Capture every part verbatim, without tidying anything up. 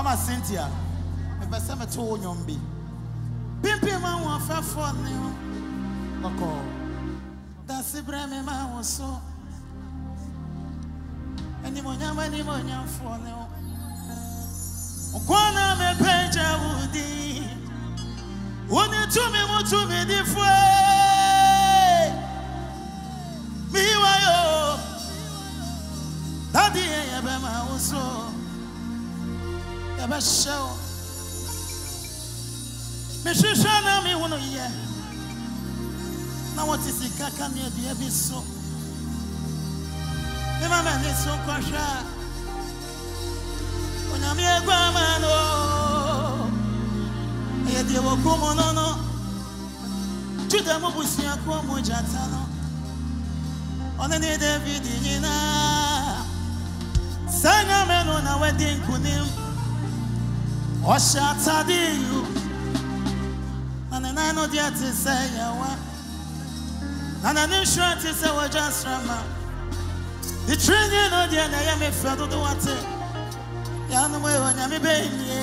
Mama Cynthia, if I say me to Nyombi, Pimpin man want fair for new. Bako, that's the brand man was so. Anymonya, anymonya for new. Okwana me peja wudi. Woni to me mo to me di fwe. Mi wa yo. Daddy e be ma uso. E be show. Me shisha na mi wono ye. Na what is it kaka me bi e bi so. Me mama ni so kwasha. Onyame egwa mano. E de wo komo no no. Juda mo busia ko mo jata no. Ona ne David nyina. Sanga meno na wedding kunim. O shata di you. Ana na no dia te say yawa. Ana ne shwa te say wa just rama. The train no dia na ya me fedo do wate. Ya no we wa nyame be nie.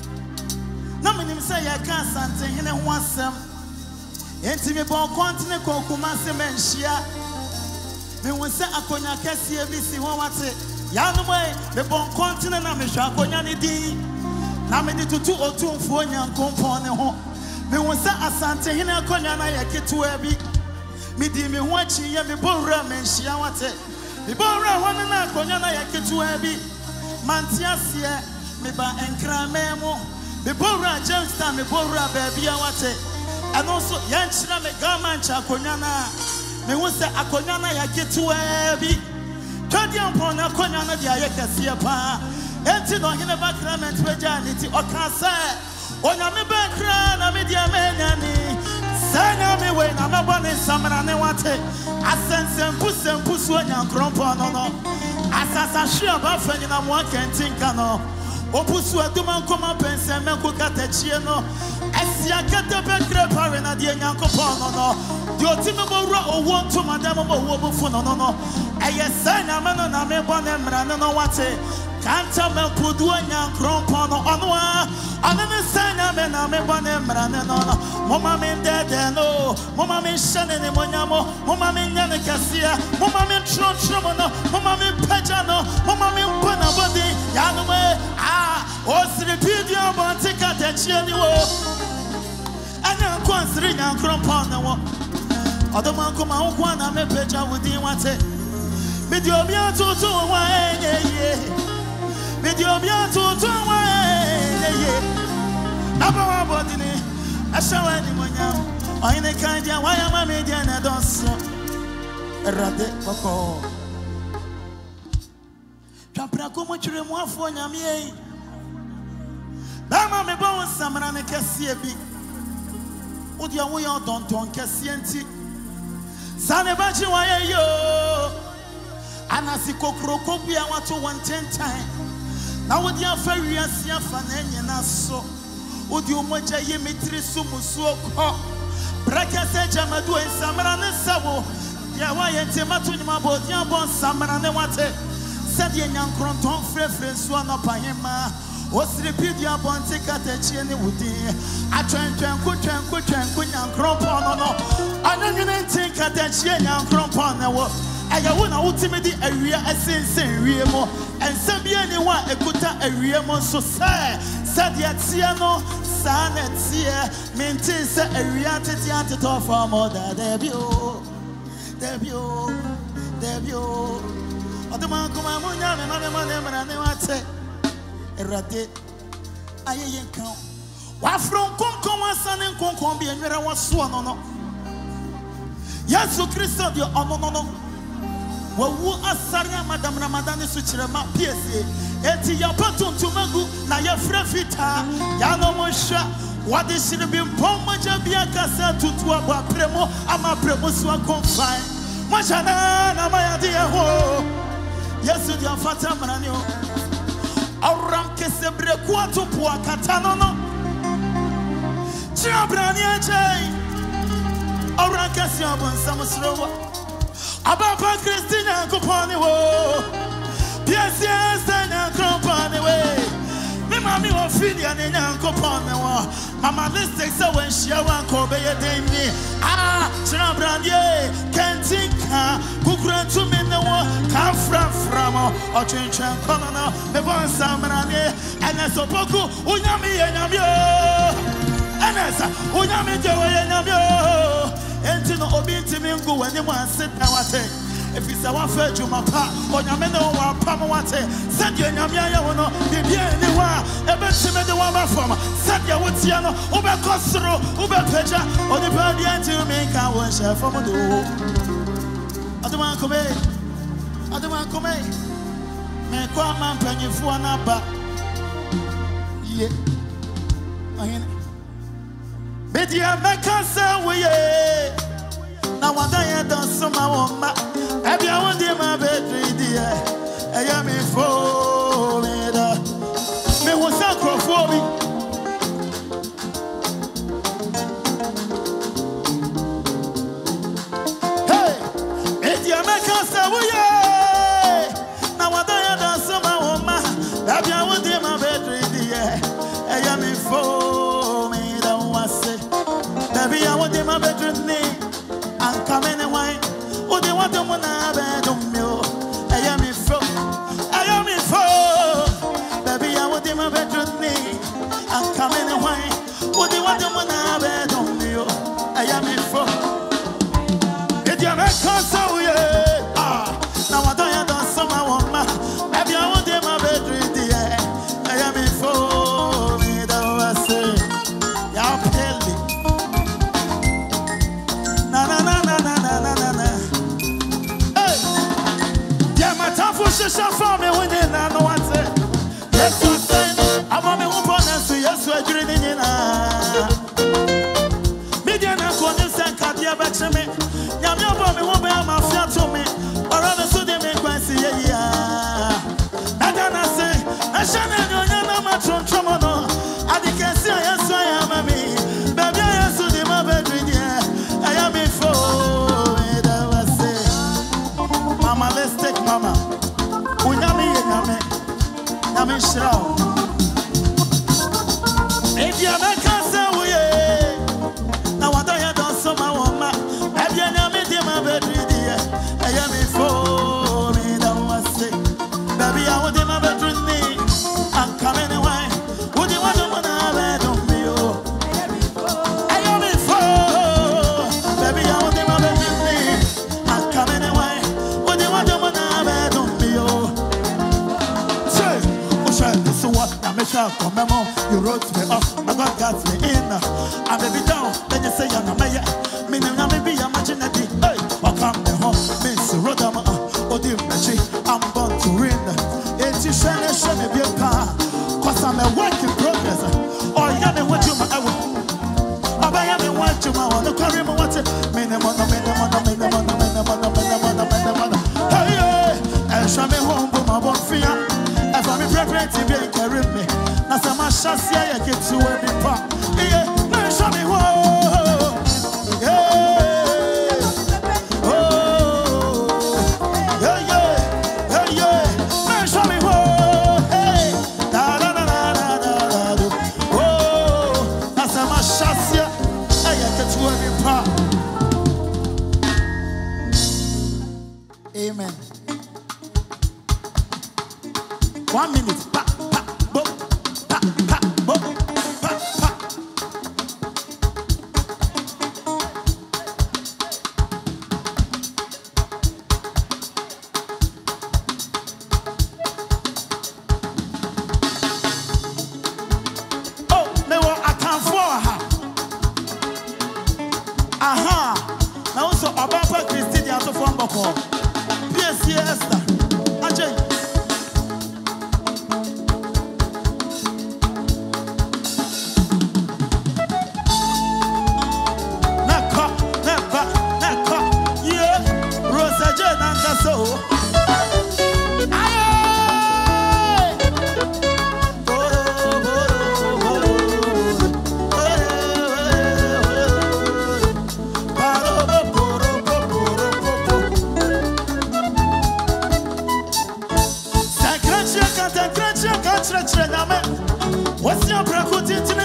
Na menim say ya ka sante hene ho asem. Enti me bon continent ko kuma se menhia. Me won se akonya kese bi si ho wate. Ya no we me bon continent na me hwa akonya ne din. Na me di tutu otumfo nyankompon ne ho. Me won se asante hene akonya na ya ketua bi. Me di me ho achi ye me bonra menhia wate. Me bonra ho na akonya na ya ketua bi. Mantiasie me ba enkra memo. Me bonra Jamestown me bonra baby awate. And also yanchira me gamancha akonya na. Me won se akonya na ya ketua bi. Twadi ampon akonya na dia ye kese pa. Enti no hine bakrament weja niti okasa. Onya me bakra na me dia menyani. Sanga me we na me bone samra ne wate. Asensem pusem pusu onya krompo no no. Asasa shia ba fani na mo kentinka no. Opusu aduma nkoma pense me ko katachie no. Esia kete bekre pare na die nyankopon no no. Di otime mo wura owo nto madam mo wo bufu no no no. Eye sanga me no na me bone mra no no wate. Kanta me pudu nyankrompo no ono a. Anene sanga me na me bone mra no no. Mama me dede no. Mama me shane ne monyamo. Mama me nyane kasia. Mama me tron tron no. Mama me peja no. Mama me mpana body. Ya no me ah osiri pidio bonti katachie ni wo. Anya kwansiri nyankrompo no wo. Odoma nkoma nkwa na me peja wudi wate. Medio bia tutu wa enye. Medio bia tutu wa enye. Abawa body ni ashawa ni monyam. Oyine kandia waya ma media na donso. Erade bako. Twapra ko mo twire mu afo nyame yi. Bama me bon samra ne kese bi. Odi awo ya donton kese enti. Sane ba chi waye yo. Anasi kokroko bia wato one ten time. Na wodi afa wiase afa na enye na so. Odi omoja ye metri sumusu okọ. Brakase jamadu ensamra ne sawo. Ya wa yente matu nyima bo dia bon samra ne wate. Said ye nyankronton frefre so na pahema. Osiripidia bonte katachie ne wudi. Atwentwen ko twen ko twen ko nyankronpon no no. Ananwene ntin katachie nyankronpon na wo. Aya wo na wutimi di awia asensen wie mo. Ensa bia ni wa ekuta awie mo so se. Said ye tie no sa na tie. Mintin se awia tete ateto for mo da debio. Debio. Debio. Oduma kuma munya me mame mane mra ne wate. Erade aye yenkan wa from konkon wasane konkon bi enwere waso no no Yesu Kristo dio ono no no wa wu asare madam Ramadan su kirema piese eti ya patuntumagu na ya frafita ya no mo hwa wade sire bi mpomja bia kasa tutu aba premo ama premo su akonfan mo jana na maya de ho Yesu dio fata mrani o Auram kese brekuwa tupu akatano no. Chiabrani ajay. Auram kese abon samusrowa. Ababa Christina kupani wo. Piesi esta na kupani we. Mi mami wo Yankopon, Mama Listic, so when she won't call me a day. Ah, Trabrandier, Kentika, who grant to me the one, come from from or change and colonel, the one Samarane, and as a Poku, Unami and Yamio, and as Unami and Yamio, and to know Obintimingo when you want to sit down at it. If it's a one fed you, my pa, or Yamino, or Pamawate, send you Yamia, the Bienniwa, a bit to me the one from Sadia Wutiano, Uber Costro, Uber Peja, or the Birdy to make our worship from a door. I don't want to come I don't want to come in. May come and penny for an abba. Yeah. Bedia Macassa, we now one day I done some my have you on the my bed, dear? I am in for me. Me was sacro for me. Hey, Bedia Macassa, we now one day I done some my have you on the my bed, dear? I am in for me. Don't want to say, baby, I want the my bedroom name. I'm coming away. Oh, they want to want to bed on me. I am in for, I am in for. Baby, I want my bedroom name. I'm coming away. Oh, they want to want to bed on me. I am in for. Did you make us so yeah? Ah, now I don't have done some I want my. Baby, I want my bedroom there. I am in for. Me don't I say, y'all pay me. Na na na na na na na na. Hey, yeah, my time for shisha for me when they know what say. Yes, what say? I'm on me one bonus, yes, we're drinking in a. Media na koni sen kadia bache me. Nyami obo me one be ama fia to me. Ora me so de me kwansi ye ya. Nada na say, na shane no nyama ma tron tromo no. Adi kesi yes I am me. Baby yes so de ma bedri dia. I am in for it, I was say, Mama, let's take Mama. Unyami, Yami, Yami Shroud. If you make us away, now what I had done so my woman, have you never my bedroom, dear? I am in for it, I was say, baby, I want my bedroom, I'm coming away. Would you want to want to have it on me? I am in for. Baby, I want them to me. I'm coming away. What do you want them to have on me? Oh, say, oh, say, this is what I'm a child. You wrote me up, I got got me in. I'm a bit down, then you say, I'm a mayor. Meaning, I'm a be a machinery. Hey, I come home, Miss Rodama, or the Machi. I'm born to win. It's a shiny, shiny, be a car. Cause I'm a work in progress. Oh, you got me what you want. I am one to my one, carry my water. Minimum, minimum, minimum, minimum, minimum, minimum. Hey, and show me home for my one fear. If I'm prepared to be carrying me, now some chassis I get to every part. Yeah, man, show me home. Yeah, oh, yeah, yeah, yeah, yeah. Man, show me home. Hey, da da da da da da. Oh, now some chassis. Amen. One minute. Pa, pa, bo, pa, pa, bo, pa, pa. Oh, me wa akan for her. Aha. Now so Ababa Christy out of one boko. Yes, yes. Ajay. Naka, naka, naka. Yeah. Rosa Jane so. What's your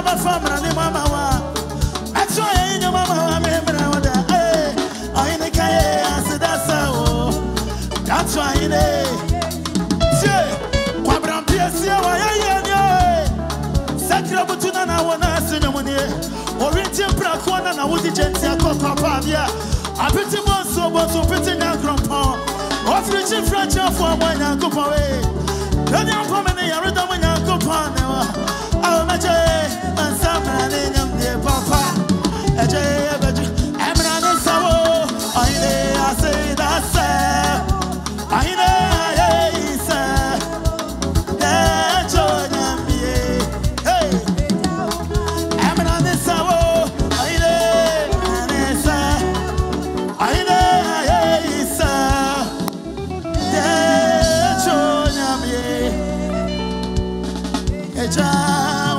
my family, Mama. That's why I know Mama. Hey, I in the Kaya, I said that's how. That's why I know. Say, Quabram Piercia, why I know. Sacrabutuna, I want to see no money. Oriental Prakwana, I would gentle Coca-Cola. I put him on so, but so pretty now, Grandpa. Of reaching French for one and go away. Don't you come in here, don't when you go on. I'll match and some in them, Papa. A jay, I'm not so. I know, I say that's I know, sir. That's all I'm here. Hey, I'm not so. I know, sir. I know. Ciao.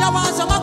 Yawa